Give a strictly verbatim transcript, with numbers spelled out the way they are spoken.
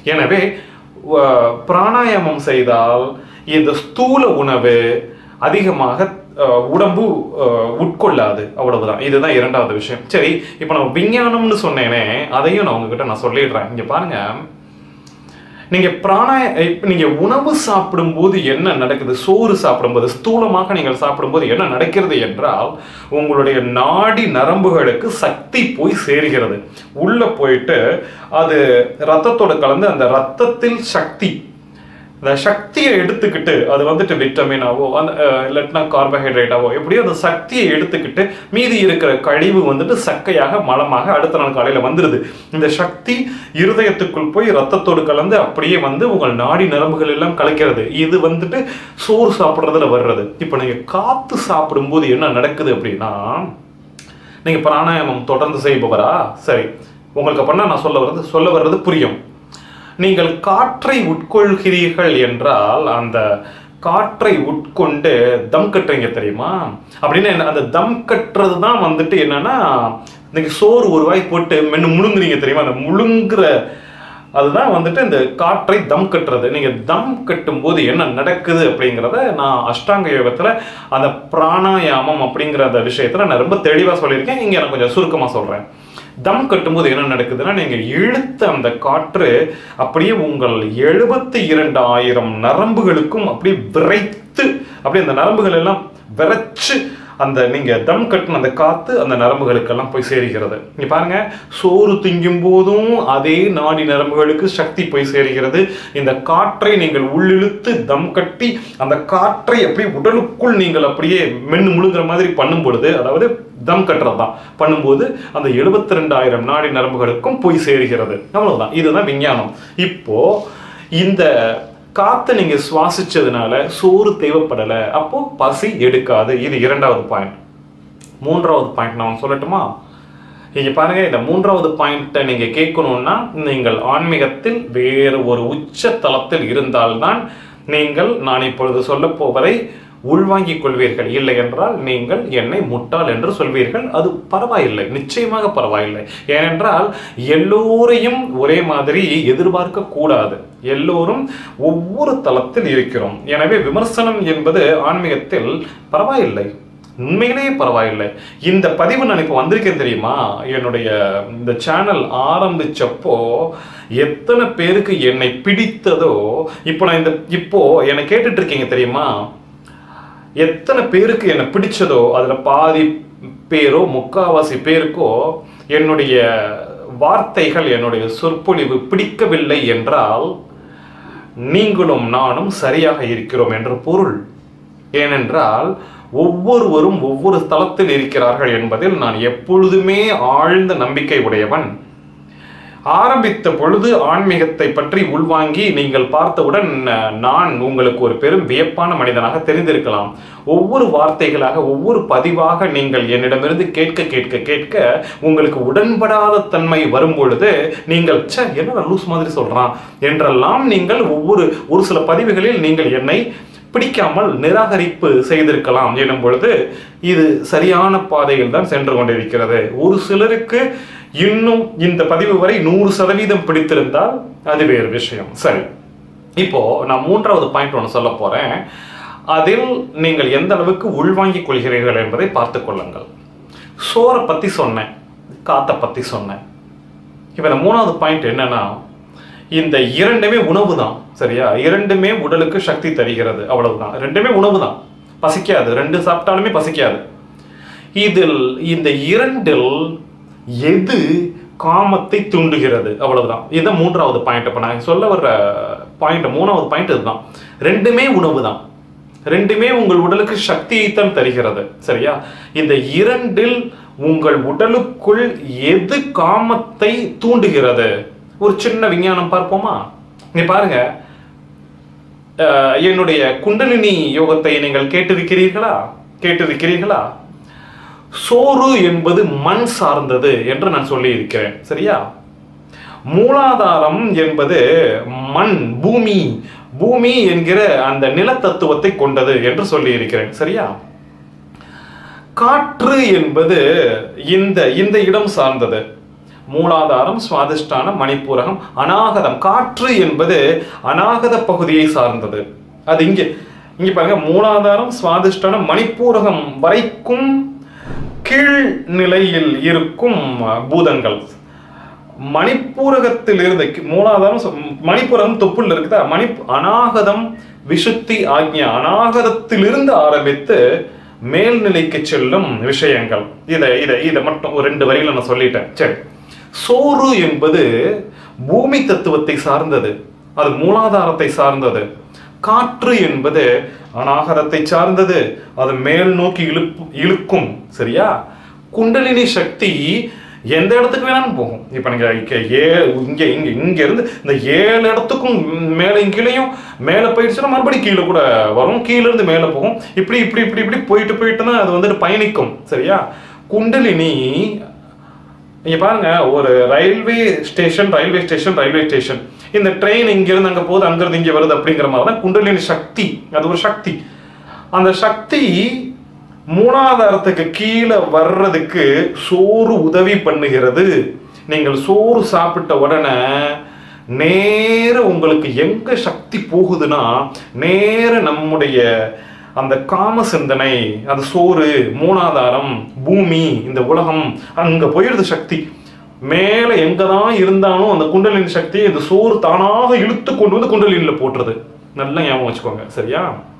எனவே பிராணாயாமம் செய்தால் இந்த ஸ்தூல உணவு அதிகமாக உடம்பு உட்கொள்ளாது, அவ்வளவுதான். இதுதான் இரண்டாவது விஷயம். சரி, இப்போ நான் விஞ்ஞானம்னு சொன்னேனே, அதையும் நான் உங்ககிட்ட நான் சொல்லிடுறேன். இங்க பாருங்க, நீங்க பிராணாய நீங்க உணவு சாப்பிடும்போது என்ன நடக்குது, சோறு சாப்பிடும்போது ஸ்தூலமாக நீங்கள் சாப்பிடும்போது என்ன நடக்கிறது என்றால், உங்களுடைய நாடி நரம்புகளுக்கு சக்தி போய் சேர்கிறது. உள்ள போயிட்டு அது ரத்தத்தோட கலந்து அந்த ரத்தத்தில் சக்தி, அந்த சக்தியை எடுத்துக்கிட்டு அது வந்துட்டு விட்டமினாவோ அந்த இல்லைன்னா கார்போஹைட்ரேட்டாவோ எப்படியோ அந்த சக்தியை எடுத்துக்கிட்டு மீதி இருக்கிற கழிவு வந்துட்டு சக்கையாக மலமாக அடுத்த நாள் காலையில் வந்துடுது. இந்த சக்தி இருதயத்துக்குள் போய் ரத்தத்தோடு கலந்து அப்படியே வந்து உங்கள் நாடி நரம்புகள் எல்லாம் கலைக்கிறது. இது வந்துட்டு சோறு சாப்பிட்றதுல வர்றது. இப்போ நீங்கள் காற்று சாப்பிடும்போது என்ன நடக்குது அப்படின்னா, நீங்கள் பிராணாயாமம் தொடர்ந்து செய்பவரா? சரி, உங்களுக்கு அப்படின்னா நான் சொல்ல வர்றது சொல்ல வர்றது புரியும். நீங்கள் காற்றை உட்கொள்கிறீர்கள் என்றால் அந்த காற்றை உட்கொண்டு தம் கட்டுறீங்க தெரியுமா? அப்படின்னு அந்த தம் கட்டுறது தான் வந்துட்டு என்னன்னா, நீங்க சோறு ஒரு வாய் போட்டு மென்னு முழுங்குறீங்க தெரியுமா? அந்த முழுங்குற அதுதான் வந்துட்டு இந்த காற்றை தம் கட்டுறது. நீங்க தம் கட்டும் போது என்ன நடக்குது அப்படிங்கிறத நான் அஷ்டாங்க யோகத்துல அந்த பிராணாயாமம் அப்படிங்கிற அந்த விஷயத்துல நான் ரொம்ப தெளிவா சொல்லியிருக்கேன். இங்க நான் கொஞ்சம் சுருக்கமா சொல்றேன். தம் கட்டும்போது என்ன நடக்குதுன்னா, நீங்க இழுத்த அந்த காற்று அப்படியே உங்கள் எழுபத்தி இரண்டு ஆயிரம் நரம்புகளுக்கும் அப்படியே விரைத்து அப்படியே அந்த நரம்புகள் எல்லாம் விரைச்சு அந்த நீங்க தம் கட்டின அந்த காத்து அந்த நரம்புகளுக்கெல்லாம் போய் சேர்கிறது. நீங்க பாருங்க, சோறு திங்கும் போதும் அதே நாடி நரம்புகளுக்கு சக்தி போய் சேர்கிறது. இந்த காற்றை நீங்கள் உள்ளிழுத்து தம் கட்டி அந்த காற்றை அப்படியே உடலுக்குள் நீங்கள் அப்படியே மென்னு முழுங்குற மாதிரி பண்ணும் பொழுது, அதாவது தம் கட்டுறது தான் பண்ணும்போது அந்த எழுபத்தி ரெண்டு ஆயிரம் நாடி நரம்புகளுக்கும் போய் சேர்கிறது. அவ்வளவுதான். இதுதான் விஞ்ஞானம். இப்போ இந்த காத்து நீங்க சுவாசிச்சதுனால சோறு தேவைப்படலை, அப்போ பசி எடுக்காது. இது இரண்டாவது பாயிண்ட். மூன்றாவது பாயிண்ட் நான் சொல்லட்டுமா? இங்க பாருங்க, இந்த மூன்றாவது பாயிண்ட்டை நீங்க கேட்கணும்னா நீங்கள் ஆன்மீகத்தில் வேறு ஒரு உச்ச தளத்தில் இருந்தால்தான் நீங்கள் நான் இப்பொழுது சொல்ல போவதை உள்வாங்கிக் கொள்வீர்கள். இல்லை என்றால் நீங்கள் என்னை முட்டாள் என்று சொல்வீர்கள். அது பரவாயில்லை, நிச்சயமாக பரவாயில்லை. ஏனென்றால் எல்லோரையும் ஒரே மாதிரி எதிர்பார்க்க கூடாது. எல்லோரும் ஒவ்வொரு தளத்தில் இருக்கிறோம். எனவே விமர்சனம் என்பது ஆன்மீகத்தில் பரவாயில்லை, உண்மையிலேயே பரவாயில்லை. இந்த பதிவு நான் இப்போ வந்திருக்கேன் தெரியுமா? என்னுடைய இந்த சேனல் ஆரம்பிச்சப்போ எத்தனை பேருக்கு என்னை பிடித்ததோ, இப்போ நான் இந்த இப்போ என்னை கேட்டுட்டு இருக்கீங்க தெரியுமா? எத்தனை பேருக்கு என்னை பிடிச்சதோ அதுல பாதி பேரோ முக்காவாசி பேருக்கோ என்னுடைய வார்த்தைகள் என்னுடைய சொற்பொழிவு பிடிக்கவில்லை என்றால் நீங்களும் நானும் சரியாக இருக்கிறோம் என்று பொருள். ஏனென்றால் ஒவ்வொருவரும் ஒவ்வொரு தளத்தில் இருக்கிறார்கள் என்பதில் நான் எப்பொழுதுமே ஆழ்ந்த நம்பிக்கை உடையவன். ஆரம்பித்த பொழுது ஆன்மீகத்தை பற்றி உள்வாங்கி நீங்கள் பார்த்தவுடன் நான் உங்களுக்கு ஒரு பெரும் வியப்பான மனிதனாக தெரிந்திருக்கலாம். ஒவ்வொரு வார்த்தைகளாக ஒவ்வொரு பதிவாக நீங்கள் என்னிடமிருந்து கேட்க கேட்க கேட்க உங்களுக்கு உடன்படாத தன்மை வரும் பொழுது நீங்கள் ச என்ன லூஸ் மாதிரி சொல்றான் என்றெல்லாம் நீங்கள் ஒவ்வொரு ஒரு சில பதிவுகளில் நீங்கள் என்னை பிடிக்காமல் நிராகரிப்பு செய்திருக்கலாம் எனும் பொழுது இது சரியான பாதையில் தான் சென்று கொண்டிருக்கிறது. ஒரு சிலருக்கு இன்னும் இந்த பதிவு வரை நூறு சதவீதம் பிடித்திருந்தால் அது வேறு விஷயம். சரி, இப்போ நான் மூன்றாவது பாயிண்ட் ஒன்று சொல்ல போறேன். அதில் நீங்கள் எந்த அளவுக்கு உள்வாங்கிக் கொள்கிறீர்கள் என்பதை பார்த்துக் கொள்ளுங்கள். சோரை பத்தி சொன்னேன், காத்தை பத்தி சொன்னேன். இப்ப இந்த மூணாவது பாயிண்ட் என்னன்னா, இந்த இரண்டுமே உணவு தான். சரியா? இரண்டுமே உடலுக்கு சக்தி தருகிறது, அவ்வளவுதான். ரெண்டுமே உணவு தான், பசிக்காது. ரெண்டு சாப்பிட்டாலுமே பசிக்காது. இதில் இந்த இரண்டில் எது காமத்தை தூண்டுகிறது, அவ்வளவுதான். இதுதான் மூன்றாவது பாயிண்ட். இப்ப நான் சொல்ல வர்ற பாயிண்ட் மூணாவது பாயிண்ட் இதுதான். ரெண்டுமே உணவு தான், ரெண்டுமே உங்கள் உடலுக்கு சக்தியைத்தான் தருகிறது. சரியா? இந்த இரண்டில் உங்கள் உடலுக்குள் எது காமத்தை தூண்டுகிறது? ஒரு சின்ன விஞ்ஞானம் பார்ப்போமா? நீ பாருங்க, என்னுடைய குண்டலினி யோகத்தை நீங்கள் கேட்டிருக்கிறீர்களா? கேட்டிருக்கிறீர்களா? சோறு என்பது மண் சார்ந்தது என்று நான் சொல்லி இருக்கிறேன். சரியா? மூலாதாரம் என்பது மண், பூமி, பூமி என்கிற அந்த நிலத்தத்துவத்தை கொண்டது என்று சொல்லி இருக்கிறேன். சரியா? காற்று என்பது இந்த இந்த இடம் சார்ந்தது. மூலாதாரம், சுவாதிஷ்டானம், மணிப்பூரகம், அநாகதம். காற்று என்பது அநாகத பகுதியை சார்ந்தது. அது இங்கே இங்க பாருங்க, மூலாதாரம், சுவாதிஷ்டானம், மணிப்பூரகம் வரைக்கும் கீழ் நிலையில் இருக்கும் பூதங்கள். மணிப்பூரகத்தில் இருந்து மூலாதாரம், மணிப்பூரகம் தொப்புள் இருக்குதா, மணி அநாகதம், விசுத்தி, ஆக்ஞா, அநாகதத்திலிருந்து ஆரம்பித்து மேல்நிலைக்கு செல்லும் விஷயங்கள். இதை இதை இதை மட்டும் ஒரு ரெண்டு வரியில நான் சொல்லிட்டேன். சரி, சோறு என்பது பூமி தத்துவத்தை சார்ந்தது, அது மூலாதாரத்தை சார்ந்தது. காற்று என்பது அநாகதத்தை சார்ந்தது, அது மேல் நோக்கி இழுப்பு இழுக்கும். சரியா? குண்டலினி சக்தி எந்த இடத்துக்கு வேணாலும் போகும். இப்ப நீங்க ஏ இங்க இங்க இங்க இருந்து இந்த ஏழு இடத்துக்கும் மேல கீழையும் மேல போயிடுச்சுன்னா மறுபடியும் கீழே கூட வரும், கீழே இருந்து மேல போகும். இப்படி இப்படி இப்படி இப்படி போயிட்டு போயிட்டுன்னா அது வந்துட்டு பயணிக்கும். சரியா? குண்டலினி இங்க பாருங்க, ஒரு railway station railway station railway station இந்த ட்ரெயின் இங்கிருந்து அங்க போகுது, அங்கிருந்து இங்க வருது அப்படிங்கிற மாதிரி தான் குண்டலினி சக்தி. அது ஒரு சக்தி. அந்த சக்தி மூலாதாரத்துக்கு கீழே வர்றதுக்கு சோறு உதவி பண்ணுகிறது. நீங்கள் சோறு சாப்பிட்ட உடனே நேர உங்களுக்கு எங்க சக்தி போகுதுன்னா, நேர நம்முடைய அந்த காம சிந்தனை, அந்த சோறு, மூலாதாரம், பூமி, இந்த உலகம், அங்க போயிடுது சக்தி. மேல எங்கதான் இருந்தாலும் அந்த குண்டலின் சக்தி இந்த சோறு தானாக இழுத்து கொண்டு வந்து குண்டலின்ல போட்டுறது. நல்லா ஞாபகம் வச்சுக்கோங்க. சரியா?